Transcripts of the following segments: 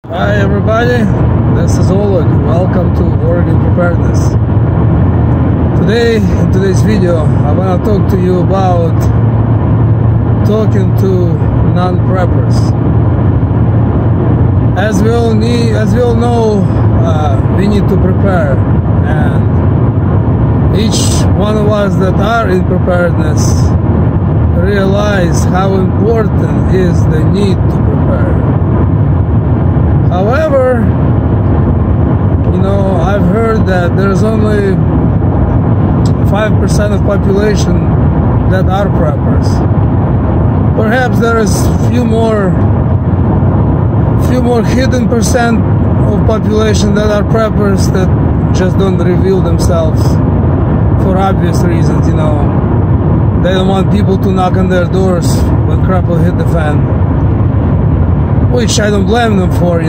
Hi everybody, this is Oleg. Welcome to Oregon Preparedness. Today, in today's video, I want to talk to you about talking to non-preppers. As we all know, we need to prepare, and each one of us that are in preparedness realize how important is the need to prepare. However, I've heard that there's only 5% of population that are preppers. Perhaps there is few more hidden percent of population that are preppers that just don't reveal themselves for obvious reasons. They don't want people to knock on their doors when crap will hit the fan, which I don't blame them for,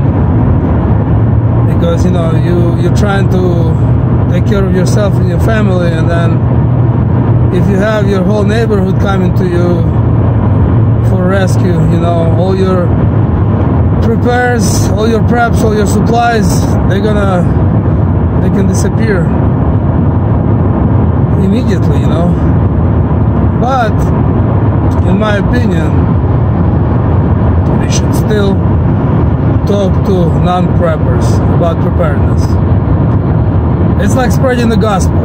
because you're trying to take care of yourself and your family, and then if you have your whole neighborhood coming to you for rescue, all your prepares, all your preps, all your supplies, they can disappear immediately, But in my opinion, we should still talk to non-preppers about preparedness. It's like spreading the gospel,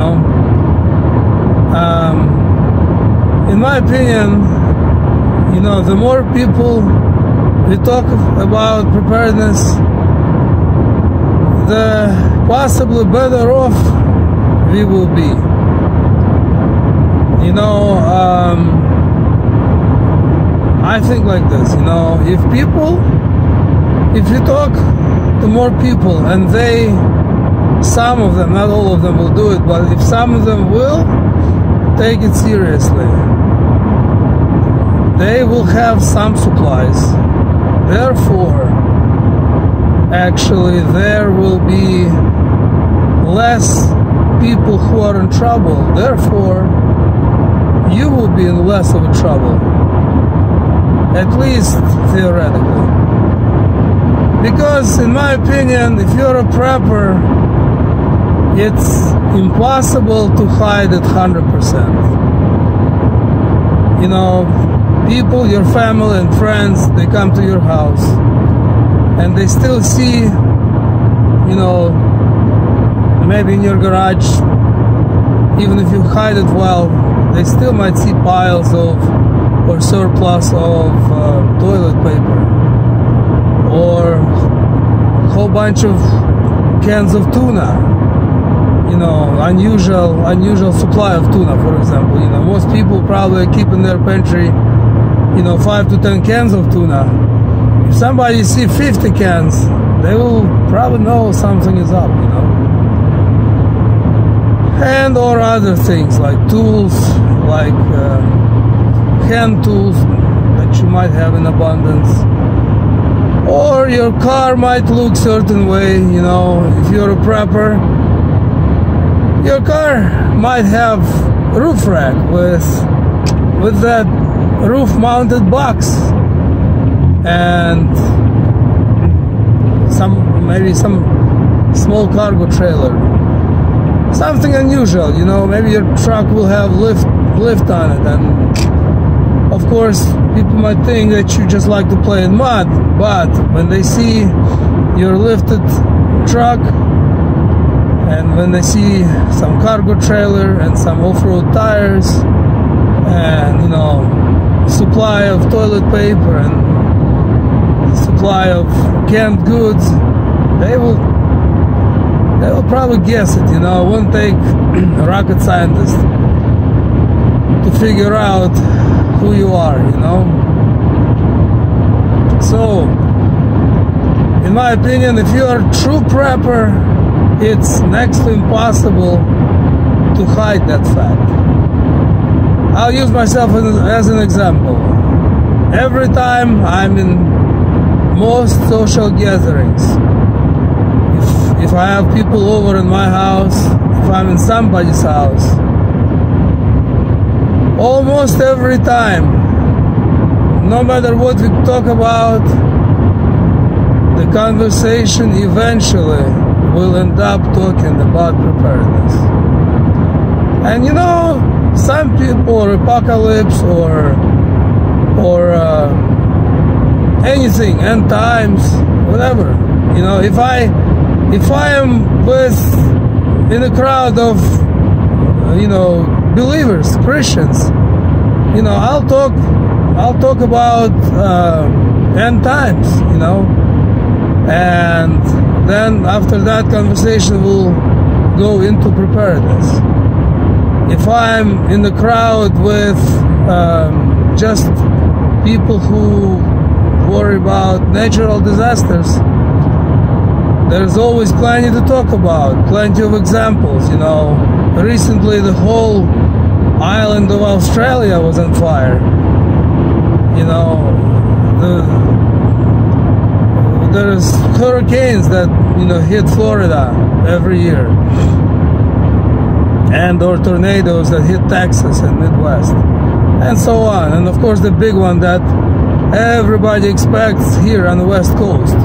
In my opinion, the more people we talk about preparedness, the possibly better off we will be. I think like this, if you talk to more people and some of them, not all of them will do it, but if some of them will take it seriously, they will have some supplies. Therefore, actually, there will be less people who are in trouble. Therefore, you will be in less of a trouble, at least theoretically. Because in my opinion, if you're a prepper, it's impossible to hide it 100%. People, your family and friends, they come to your house and they still see, maybe in your garage, even if you hide it well, they still might see piles of or surplus of toilet paper, or a whole bunch of cans of tuna, unusual supply of tuna, for example. Most people probably keep in their pantry 5 to 10 cans of tuna. If somebody see 50 cans, they will probably know something is up, and or other things like tools, like hand tools that you might have in abundance, or your car might look certain way. If you're a prepper, your car might have roof rack with that roof mounted box and maybe some small cargo trailer, something unusual. Maybe your truck will have lift on it, and of course people might think that you just like to play in mud, but when they see your lifted truck, and when they see some cargo trailer and some off-road tires and supply of toilet paper and supply of canned goods, they will probably guess it. It won't take a rocket scientist to figure out who you are, So, in my opinion, if you are a true prepper, it's next to impossible to hide that fact. I'll use myself as an example. Every time I'm in most social gatherings, if I have people over in my house, if I'm in somebody's house, almost every time, no matter what we talk about, the conversation eventually will end up talking about preparedness. And you know, some people, or apocalypse, or anything, end times, whatever. You know, if I am in a crowd of believers, Christians, I'll talk about end times, and then after that conversation will go into preparedness. If I'm in the crowd with just people who worry about natural disasters, there's always plenty to talk about, plenty of examples. Recently the whole island of Australia was on fire. There's hurricanes that hit Florida every year, or tornadoes that hit Texas and Midwest, and so on. And of course the big one that everybody expects here on the West Coast,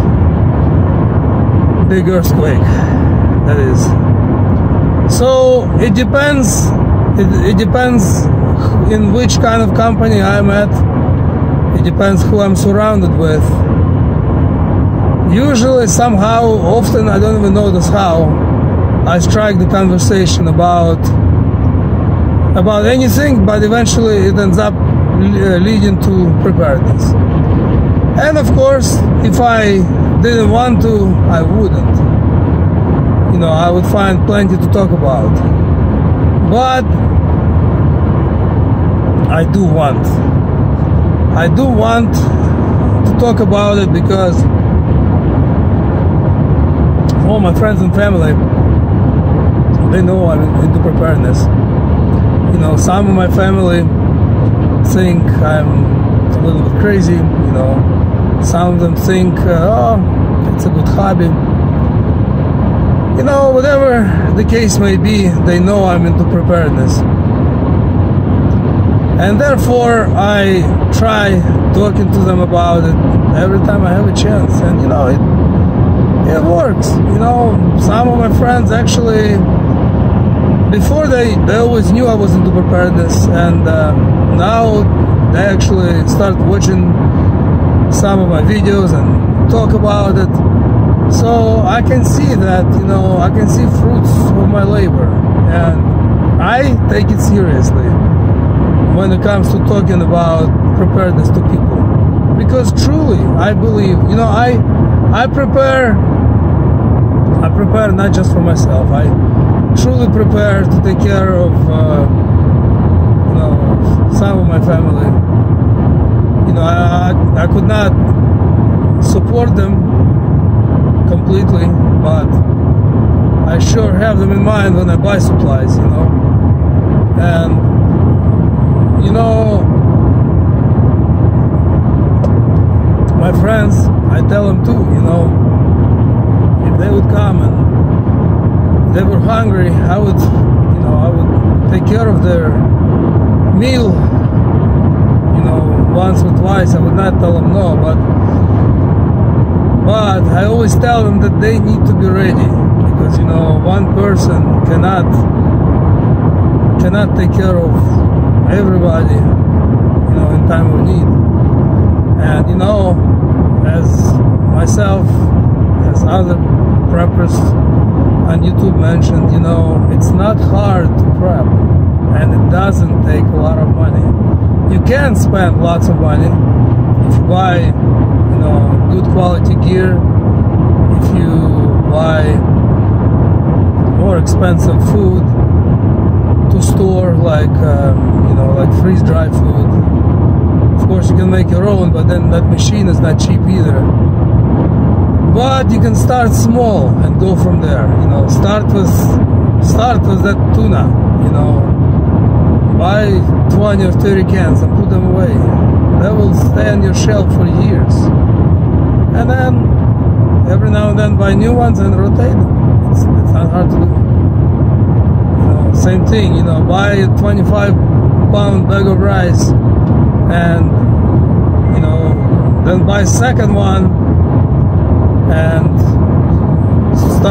big earthquake, that is. So it depends. It depends in which kind of company I'm at. It depends who I'm surrounded with. Usually, somehow, often, I don't even notice how, I strike the conversation about anything, but eventually it ends up leading to preparedness. And of course, if I didn't want to, I wouldn't. I would find plenty to talk about. But I do want to talk about it, because all my friends and family, they know I'm into preparedness. Some of my family think I'm a little bit crazy. Some of them think, it's a good hobby. Whatever the case may be, they know I'm into preparedness. And therefore, I try talking to them about it every time I have a chance. And, it works. Some of my friends actually, before they always knew I was into preparedness, and now they actually start watching some of my videos and talk about it. So I can see that, I can see fruits of my labor, and I take it seriously when it comes to talking about preparedness to people. Because truly, I believe, I prepare not just for myself. I truly prepare to take care of, some of my family. I could not support them completely, but I sure have them in mind when I buy supplies, and my friends, I tell them too, if they would come and they were hungry, I would take care of their meal, once or twice. I would not tell them no, but I always tell them that they need to be ready, because one person cannot take care of everybody in time of need. And as myself, as other preppers on YouTube mentioned, it's not hard to prep, and it doesn't take a lot of money. You can spend lots of money if you buy good quality gear, if you buy more expensive food to store, like freeze-dry food. Of course, you can make your own, but then that machine is not cheap either. But you can start small and go from there. Start with that tuna. Buy 20 or 30 cans and put them away. They will stay on your shelf for years. And then every now and then buy new ones and rotate them. It's not hard to do. Same thing. Buy a 25-pound bag of rice, and then buy a second one, and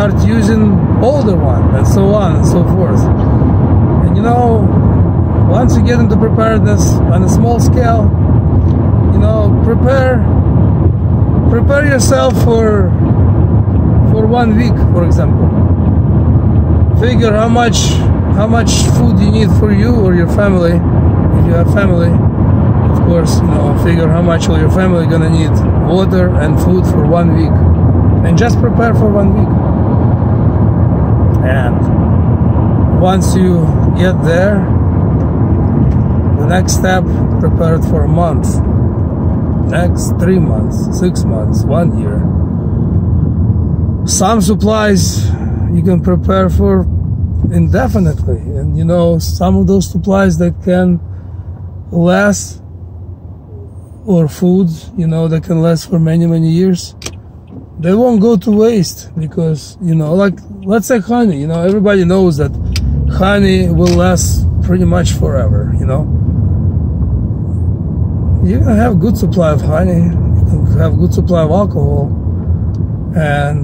start using older one, and so on and so forth. And you know, once you get into preparedness on a small scale, you know, prepare yourself for 1 week, for example. Figure how much food you need for you or your family, if you have family. Of course, you know, figure how much all your family gonna need water and food for 1 week, and just prepare for 1 week. And once you get there, the next step, prepare it for a month, next 3 months, 6 months, 1 year. Some supplies you can prepare for indefinitely, and you know, some of those supplies that can last, or foods, you know, that can last for many years, they won't go to waste, because, you know, like, let's say honey, you know, everybody knows that honey will last pretty much forever, you know. You can have good supply of honey, you can have good supply of alcohol, and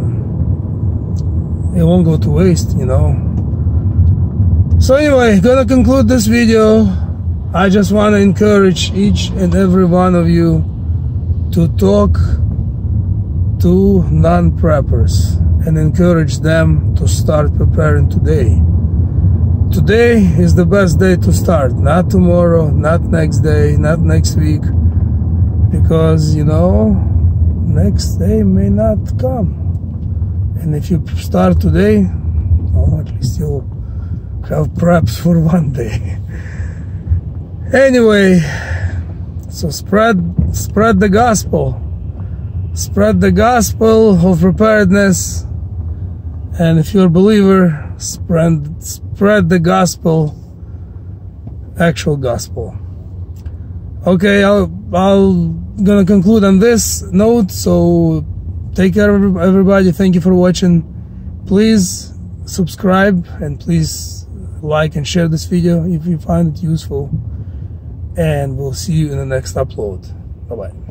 it won't go to waste, you know. So anyway, gonna conclude this video. I just want to encourage each and every one of you to talk to non-preppers and encourage them to start preparing today. Today is the best day to start, not tomorrow, not next day, not next week, because, you know, next day may not come. And if you start today, well, at least you'll have preps for 1 day. Anyway, so spread the gospel. Spread the gospel of preparedness. And if you're a believer, spread the gospel, actual gospel. Okay, I'll gonna conclude on this note. So take care, everybody. Thank you for watching. Please subscribe, and please like and share this video if you find it useful. And we'll see you in the next upload. Bye-bye.